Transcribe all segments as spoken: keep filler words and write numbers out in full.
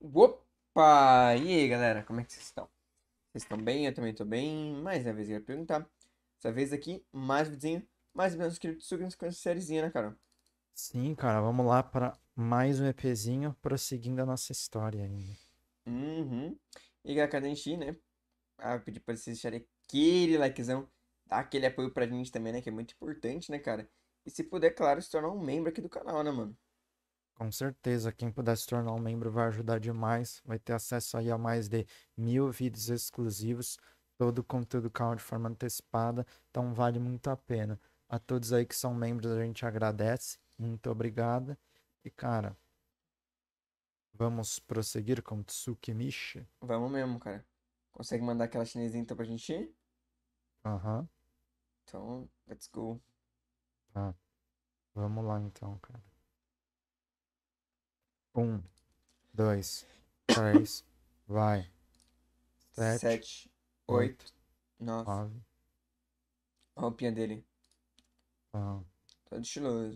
Opa! E aí, galera, como é que vocês estão? Vocês estão bem? Eu também tô bem. Mais uma vez eu ia perguntar. Dessa vez aqui, mais um videozinho, mais ou menos querido Sugans com essa sériezinha, né, cara? Sim, cara, vamos lá para mais um EPzinho, prosseguindo a nossa história ainda. Uhum. E galera, cadê a gente ir, né? Ah, eu pedi pra vocês deixarem aquele likezão, dar aquele apoio pra gente também, né? Que é muito importante, né, cara? E se puder, claro, se tornar um membro aqui do canal, né, mano? Com certeza, quem puder se tornar um membro vai ajudar demais. Vai ter acesso aí a mais de mil vídeos exclusivos, todo o conteúdo caiu de forma antecipada, então vale muito a pena. A todos aí que são membros, a gente agradece. Muito obrigado. E, cara, vamos prosseguir com Tsukimichi? Vamos mesmo, cara. Consegue mandar aquela chinesinha então pra gente ir? Aham, Então, let's go. tá. Vamos lá então, cara. Um, dois, três, vai. Sete, Sete, oito, oito, nove. nove. A roupinha dele. Tá. Todo estiloso.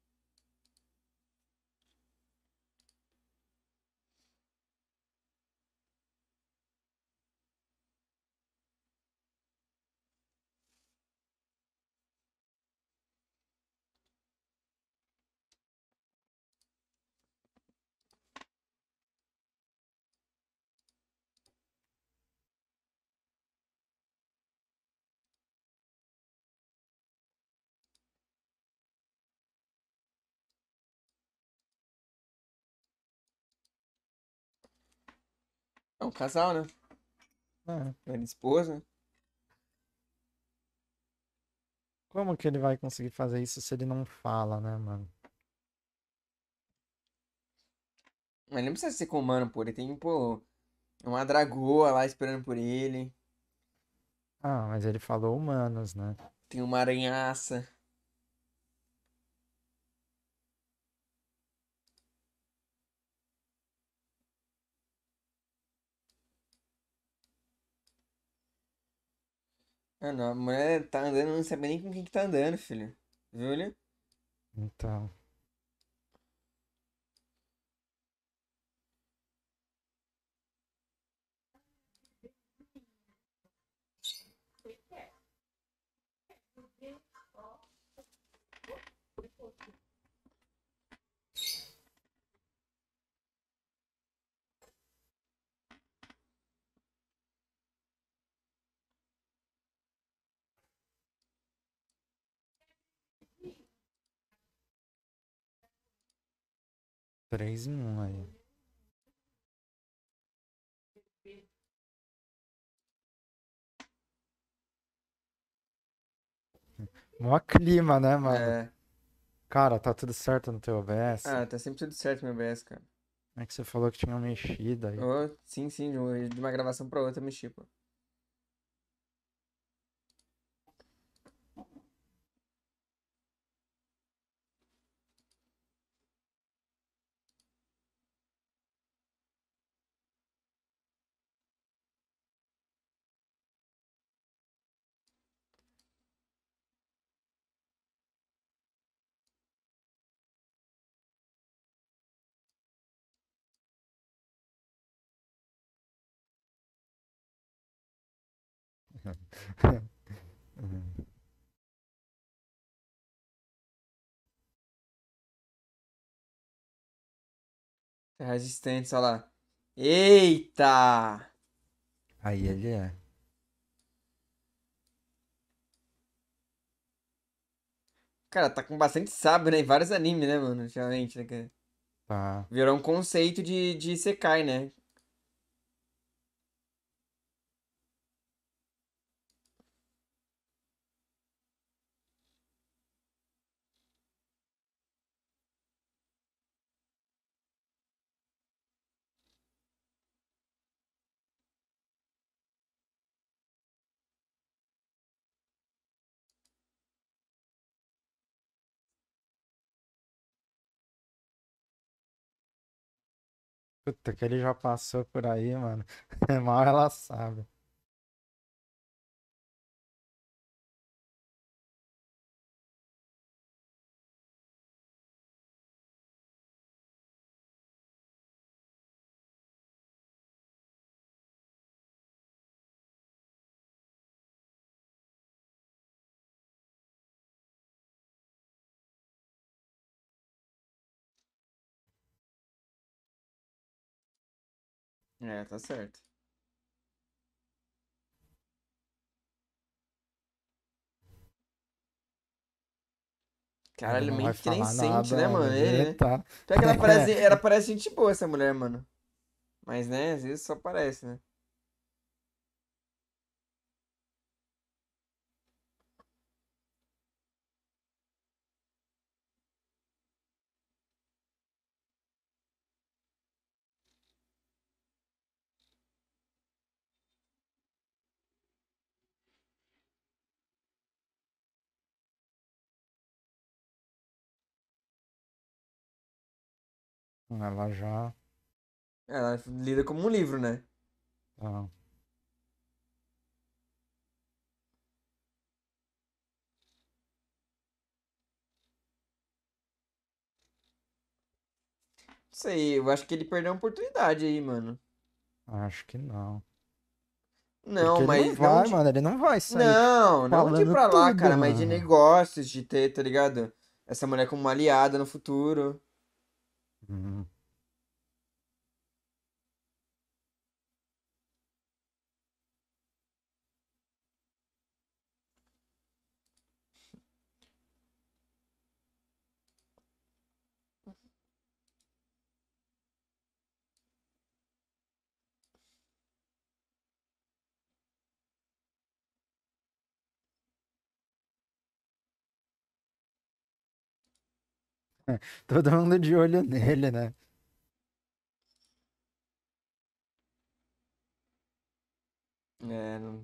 É um casal, né? É, Velha esposa. como que ele vai conseguir fazer isso se ele não fala, né, mano? Mas não precisa ser com humano, pô. Ele tem, pô, uma dragoa lá esperando por ele. Ah, mas ele falou humanos, né? Tem uma aranhaça. Ah, não. A mulher tá andando, não sabe nem com quem que tá andando, filho. Viu, ele? Então, três em um aí. Mó clima, né, mano? É. Cara, tá tudo certo no teu O B S? Ah, tá sempre tudo certo, meu B S, cara. É que você falou que tinha mexido aí. Oh, sim, sim, de uma de uma gravação pra outra eu mexi, pô. Uhum. Tá resistente, olha lá. Eita! Aí ele é. Cara, tá com bastante sábio, né? Em vários animes, né, mano? Ultimamente, né, cara? Tá. Virou um conceito de, de Isekai, né? Puta, que ele já passou por aí, mano. Mal ela sabe. É, tá certo. Ele Caralho, não vai mente que nem falar sente, nada, né, mano. mano? Ele Ele, né? tá. Pior que ela parece, ela parece gente boa, essa mulher, mano. Mas, né, às vezes só parece, né? Ela já. Ela lida como um livro, né? Tá. Não sei, eu acho que ele perdeu uma oportunidade aí, mano. Acho que não. Não, Porque ele não mas não vai, de. mano. Ele não vai sair Não, não de ir falando pra lá, tudo, cara, mas de mano. negócios, de ter, tá ligado? Essa mulher como uma aliada no futuro. Hum. Todo mundo de olho nele, né? É, não...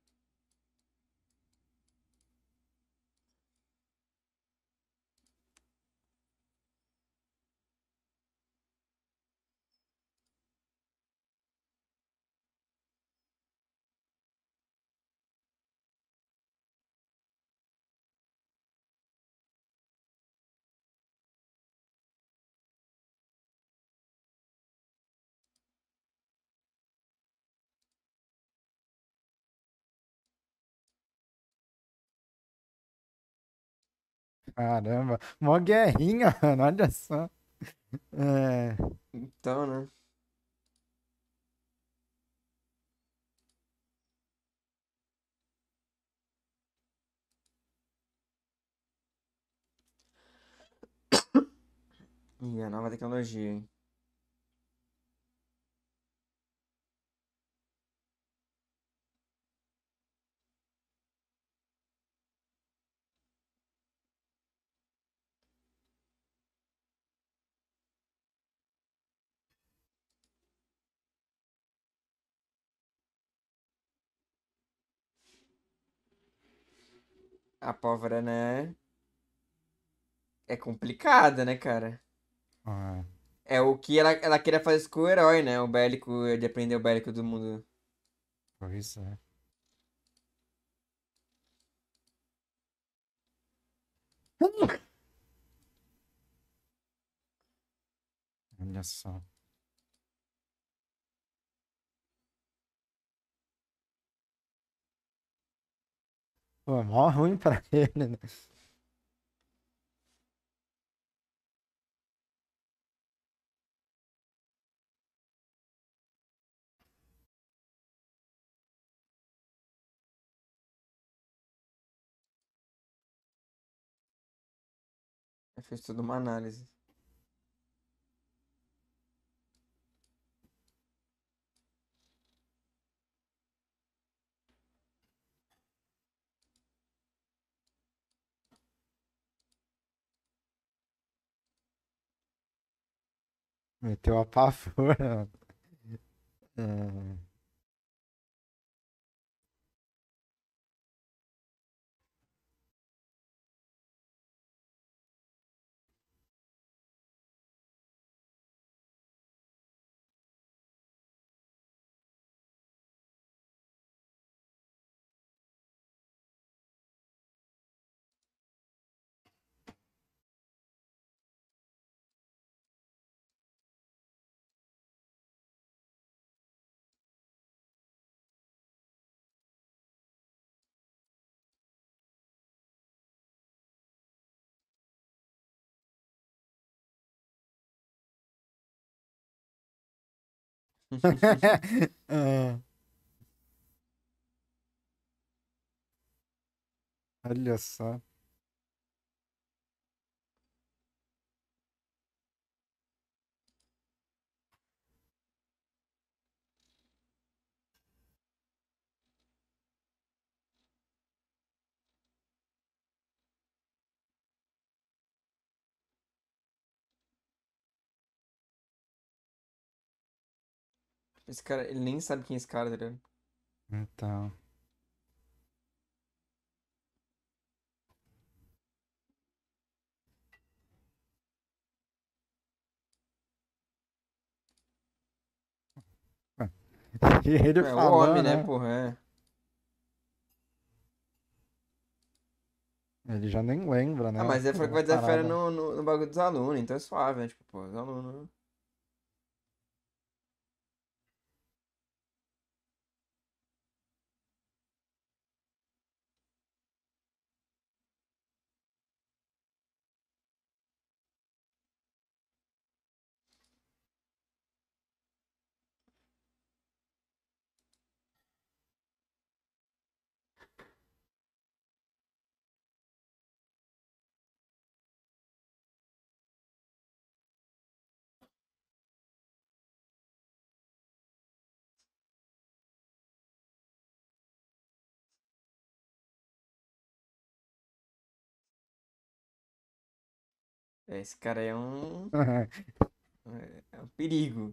Caramba. Mó guerrinha, mano. Olha só. É. Então, né? E a nova tecnologia, hein? A pólvora, né? É complicada, né, cara? Ah, É o que ela, ela queria fazer com o herói, né? O bélico, de aprender o bélico do mundo. pois é. Olha só. Pô, mó ruim pra ele, né? Eu fiz toda uma análise. Meteu a pavor. É. Ah, olha só. Esse cara, ele nem sabe quem é esse cara, tá ligado? Então. E ele É o homem, falou, né, né? porra? É. Ele já nem lembra, Ah, né? mas ele falou que A vai dar férias parada. no, no, no bagulho dos alunos, então é suave, né? Tipo, pô, os alunos. É, esse cara aí é um. É é um perigo.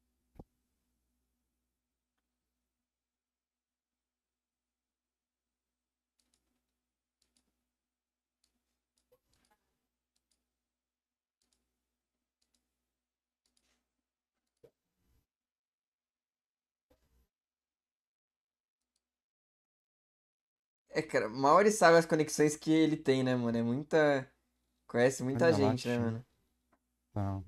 É, cara, mal ele sabe as conexões que ele tem, né, mano? É muita. Conhece muita Olha lá, gente, né, tio. mano? Então.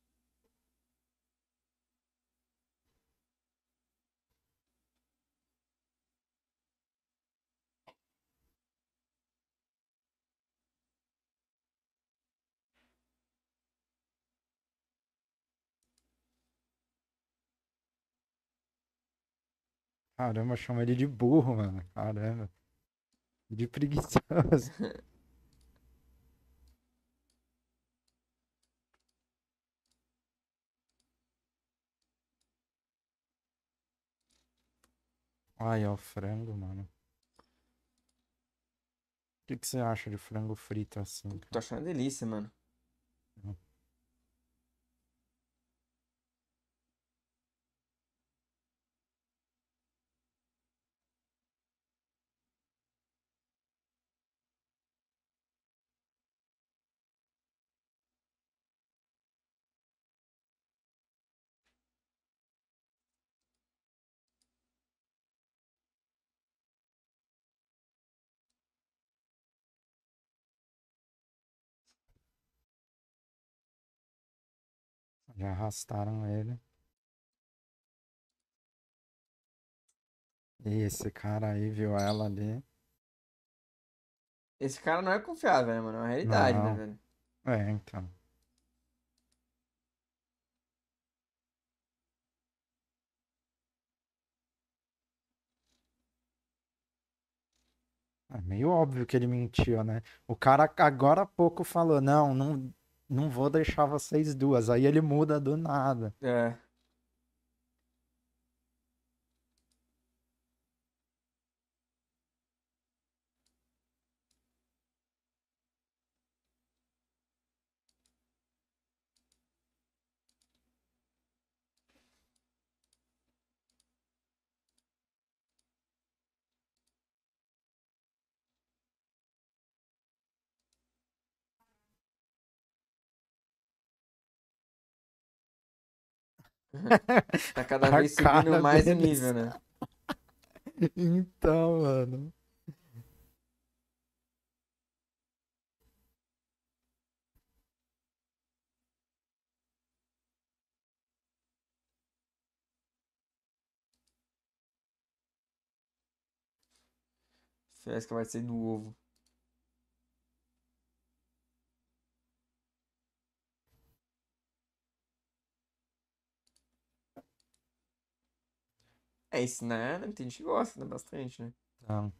Caramba, chama ele de burro, mano. Caramba. De preguiçoso. Ai, ó, o frango, mano. O que que você acha de frango frito assim, Tô cara? achando uma delícia, mano. Já arrastaram ele. E esse cara aí viu ela ali. Esse cara não é confiável, né, mano? É uma realidade, né, Não. velho? É, então. É meio óbvio que ele mentiu, né? O cara agora há pouco falou, não, não, não vou deixar vocês duas. Aí ele muda do nada. É. Tá cada A vez subindo cara mais o deles. nível, né? Então, mano. Fresca vai ser do ovo. É, isso, né? Tem gente que gosta, né? Bastante, né? Então,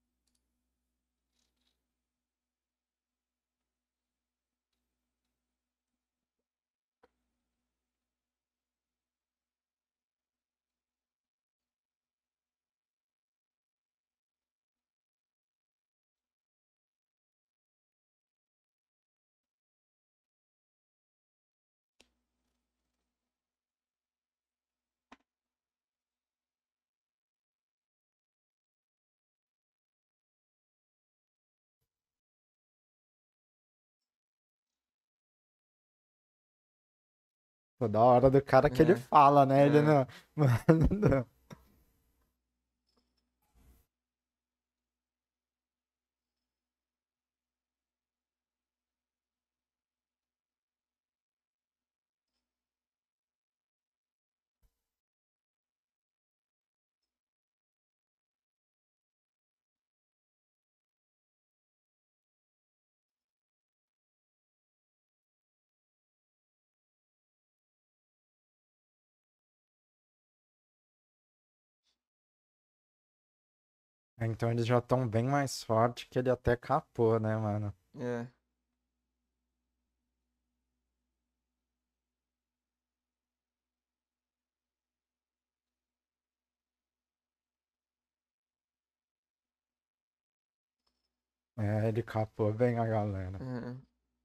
toda hora do cara que ele É, fala, né? Ele é, não. Mano, não. Então eles já estão bem mais fortes que ele até capou, né, mano? é. É, ele capou bem a galera. É.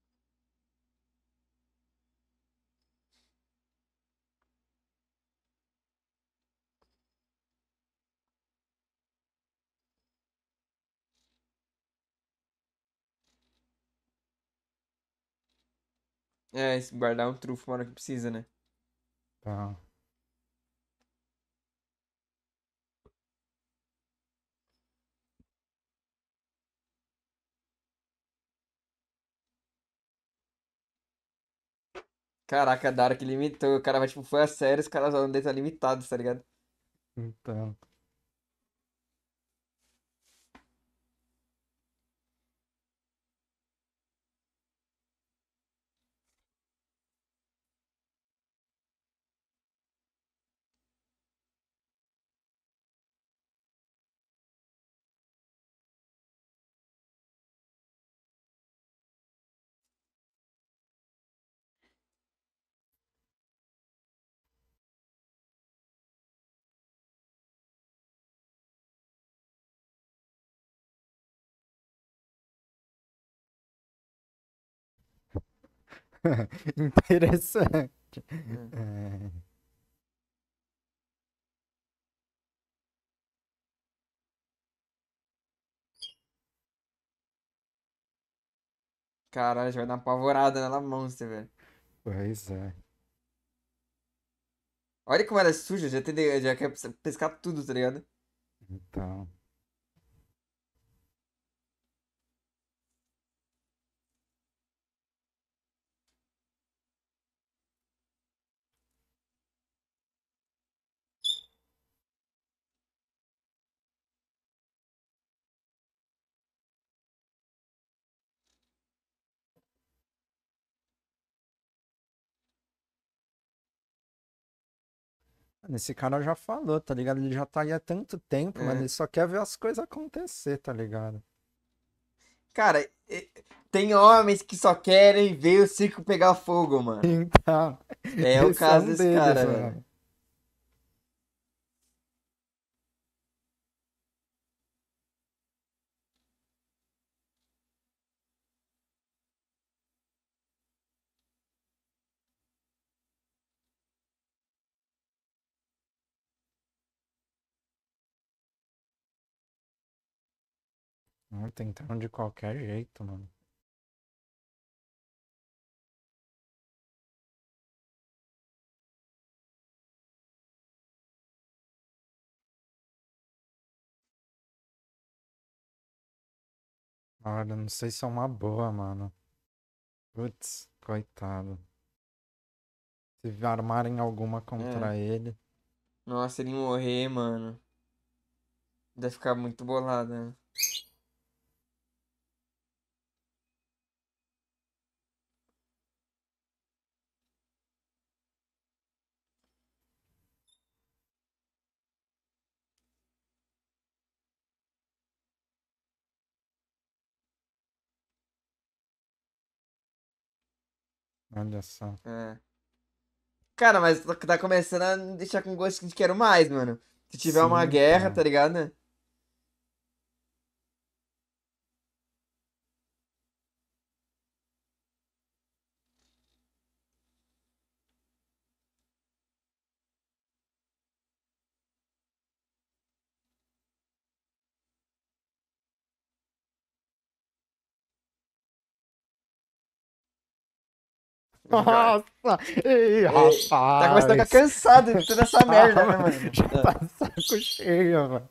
É, esse guardar um trunfo na hora que precisa, né? Então, Caraca, da hora que limitou. O cara vai, tipo, foi a sério, os caras vão dentro limitados, tá ligado? então. Interessante. É. É, Caralho, já vai dar uma apavorada nela monstro, velho. pois é. Olha como ela é suja, já, tem, já quer pescar tudo, tá ligado? Então. Mano, esse cara já falou, tá ligado? Ele já tá aí há tanto tempo, mano. É. Ele só quer ver as coisas acontecer, tá ligado? Cara, e- tem homens que só querem ver o circo pegar fogo, mano. Então, É o esse é caso um desse deles, cara, velho. mano. Hum, Tentando de qualquer jeito, mano. Olha, não sei se é uma boa, mano. Putz, coitado. Se armarem alguma É. contra ele. Nossa, ele morrer, mano. Deve ficar muito bolado, né? Olha só. É. Cara, mas tá tá começando a me deixar com gosto de quero mais, mano. Se tiver uma Sim, guerra, tá cara. ligado? Já. Nossa! Ei, Ei, tá começando a ficar rapaz! cansado de toda essa Ah, merda, né, mano, mano? já Ah, tá de saco cheio, mano.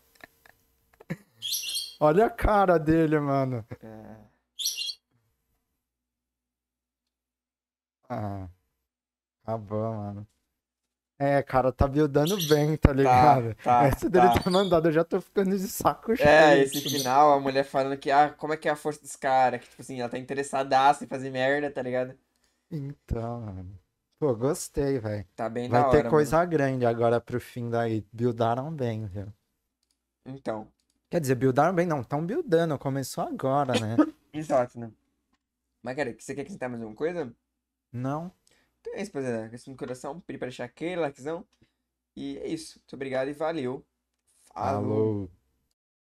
Olha a cara dele, mano. é. Ah, acabou, mano. É, cara, tá buildando bem, tá Tá, ligado? tá, Essa dele tá. ter mandado, eu já tô ficando de saco É, cheio esse disso. final, a mulher falando que, ah, como é que é a força dos caras? Que, tipo assim, ela tá interessadaça em fazer merda, tá ligado? Então, mano. Pô, gostei, velho. Tá bem Vai da ter hora, mano. coisa grande agora pro fim daí. Buildaram bem, viu? Então, Quer dizer, buildaram bem, não. Tão buildando. Começou agora, né? exato, né? Mas, cara, você quer acrescentar mais alguma coisa? Não. Então é isso, rapaziada. Questão do coração, pedir pra deixar aquele likezão. E é isso. Muito obrigado e valeu. Falou. Falou.